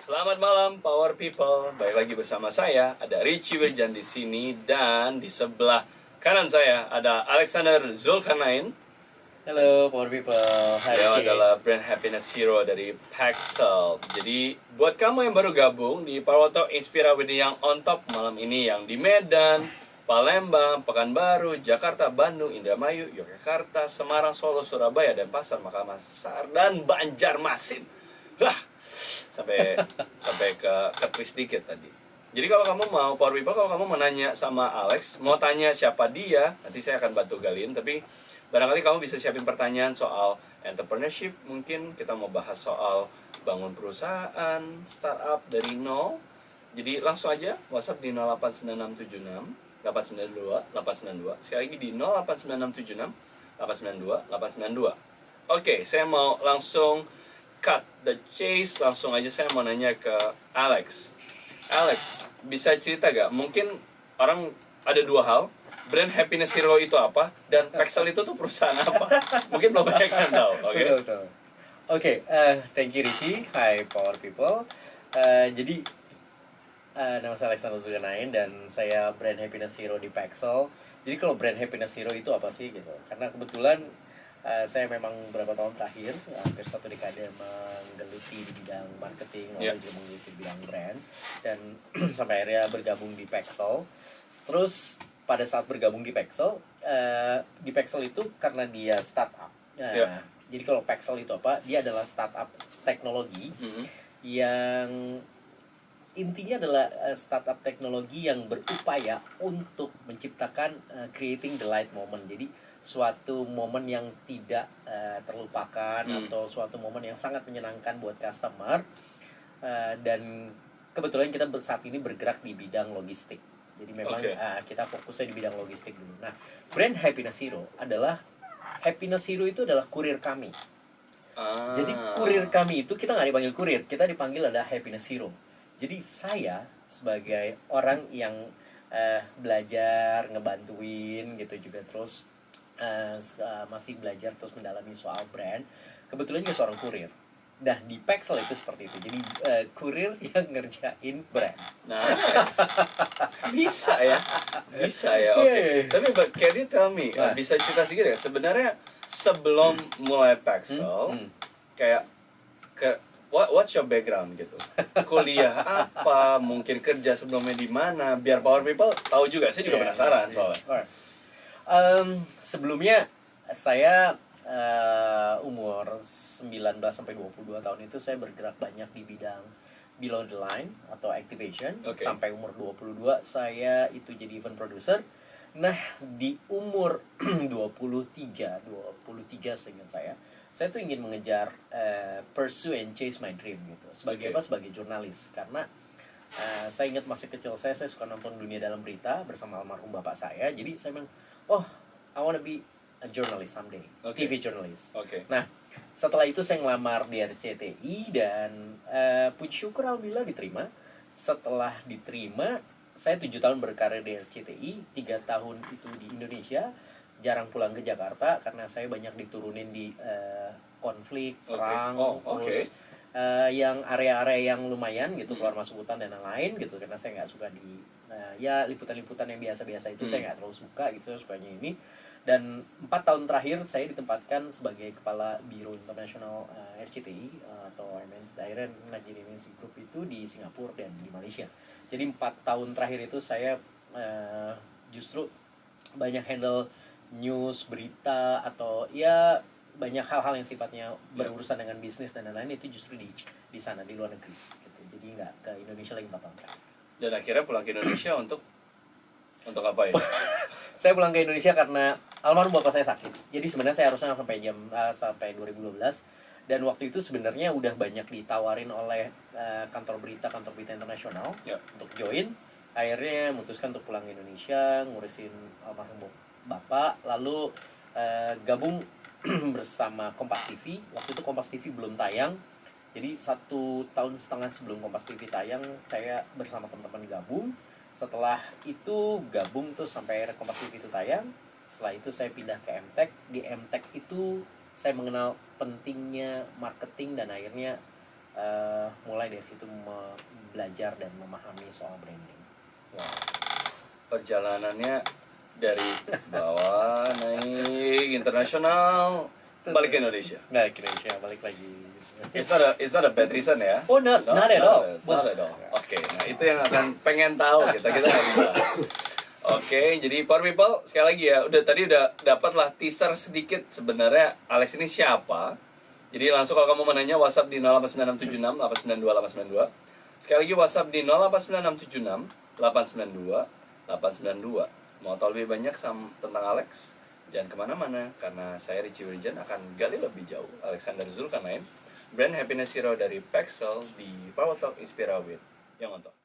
Selamat malam Power People. Baik lagi bersama saya, ada Richie Wirjan di sini dan di sebelah kanan saya ada Alexander Zulkarnain. Halo Power People, hai Dia Richie. adalah brand happiness hero dari Paxel. Jadi buat kamu yang baru gabung di Power Talk Inspira with yang on top malam ini, yang di Medan, Palembang, Pekanbaru, Jakarta, Bandung, Indramayu, Yogyakarta, Semarang, Solo, Surabaya, dan Pasar Makassar dan Banjarmasin. Sampai ke twist dikit tadi. Jadi kalau kamu mau Power People, kalau kamu mau nanya sama Alex, mau tanya siapa dia, nanti saya akan bantu galiin. Tapi barangkali kamu bisa siapin pertanyaan soal entrepreneurship. Mungkin kita mau bahas soal bangun perusahaan, startup dari nol. Jadi langsung aja WhatsApp di 089676 892 892. Sekali lagi di 089676 892 892. Oke, saya mau langsung cut the chase, langsung aja saya mau nanya ke Alex. Alex, bisa cerita gak? Mungkin orang ada dua hal, brand happiness hero itu apa, dan Paxel itu tuh perusahaan apa? Mungkin belum banyak yang tahu, oke? Betul. Oke, thank you Richie, hai Power People. Jadi nama saya Alexander Zulkarnain dan saya brand happiness hero di Paxel. Jadi kalau brand happiness hero itu apa sih gitu? Karena kebetulan saya memang beberapa tahun terakhir hampir 1 dekade menggeluti di bidang marketing, lalu juga menggeluti di bidang brand, dan sampai akhirnya bergabung di Paxel. Terus pada saat bergabung di Paxel itu karena dia startup. Jadi kalau Paxel itu apa? Dia adalah startup teknologi yang intinya adalah startup teknologi yang berupaya untuk menciptakan creating the light moment. Jadi suatu momen yang tidak terlupakan atau suatu momen yang sangat menyenangkan buat customer, dan kebetulan kita saat ini bergerak di bidang logistik. Jadi memang kita fokusnya di bidang logistik dulu. Nah, brand happiness hero itu adalah kurir kami. Jadi kurir kami itu kita nggak dipanggil kurir, kita dipanggil adalah happiness hero. Jadi saya sebagai orang yang belajar ngebantuin gitu juga, terus masih belajar terus mendalami soal brand, kebetulan juga seorang kurir. Nah, di Paxel itu seperti itu. Jadi kurir yang ngerjain brand. Nah, bisa ya, oke. Tapi can you tell me, bisa cerita sedikit ya? Sebenarnya sebelum mulai Paxel, kayak what's your background gitu? Kuliah apa? Mungkin kerja sebelumnya di mana? Biar Power People tahu juga. Saya juga penasaran soalnya. Sebelumnya saya umur 19 sampai 22 tahun itu saya bergerak banyak di bidang below the line atau activation. Sampai umur 22 saya itu jadi event producer. Nah, di umur 23 seingat saya tuh ingin mengejar pursue and chase my dream gitu. Sebagai apa? Sebagai jurnalis. Karena saya ingat masih kecil saya suka nonton Dunia Dalam Berita bersama almarhum bapak saya. Jadi saya bilang, I wanna be a journalist someday, TV journalist. Nah, setelah itu saya ngelamar di RCTI dan puji syukur alhamdulillah diterima. Setelah diterima, saya 7 tahun berkarir di RCTI, 3 tahun itu di Indonesia, jarang pulang ke Jakarta karena saya banyak diturunin di konflik, perang, terus yang area-area yang lumayan gitu, keluar masuk hutan dan lain-lain gitu, karena saya nggak suka di liputan-liputan yang biasa-biasa itu saya nggak terlalu suka gitu, saya sukanya ini. Dan 4 tahun terakhir saya ditempatkan sebagai kepala biro internasional RCTI atau Direct Nigeria MNC Group itu di Singapura dan di Malaysia. Jadi 4 tahun terakhir itu saya justru banyak handle news, berita, atau ya banyak hal-hal yang sifatnya berurusan dengan bisnis dan lain-lain, itu justru di sana, di luar negeri gitu. Jadi nggak ke Indonesia lagi 4 tahun terakhir. Dan akhirnya pulang ke Indonesia untuk apa ya? Saya pulang ke Indonesia karena almarhum bapak saya sakit. Jadi sebenarnya saya harusnya sampai 2012. Dan waktu itu sebenarnya udah banyak ditawarin oleh kantor berita internasional untuk join. Akhirnya memutuskan untuk pulang ke Indonesia, ngurusin almarhum bapak, lalu gabung bersama Kompas TV. Waktu itu Kompas TV belum tayang. Jadi 1,5 tahun sebelum Kompas TV tayang, saya bersama teman-teman gabung. Setelah itu gabung tuh sampai akhirnya Kompas TV itu tayang. Setelah itu saya pindah ke MTech. Di MTech itu saya mengenal pentingnya marketing dan akhirnya mulai dari situ belajar dan memahami soal branding. Wow. Perjalanannya dari bawah naik internasional balik ke Indonesia. Balik ke Indonesia, balik lagi. It's not a bad reason ya. Oh, not at all. Not at all. Oke, nah itu yang akan pengen tahu kita akan bahas. Oke, jadi Power People sekali lagi ya, udah dapatlah teaser sedikit sebenarnya Alex ini siapa. Jadi langsung kalau kamu mau nanya WhatsApp di 089676 892 892. Sekali lagi WhatsApp di 089676 892 892. Mau tahu lebih banyak tentang Alex? Jangan kemana-mana, karena saya Richie Wirjan akan gali lebih jauh Alexander Zulkarnain, brand happiness hero dari Pexel di Power Talk Inspira with yang nonton.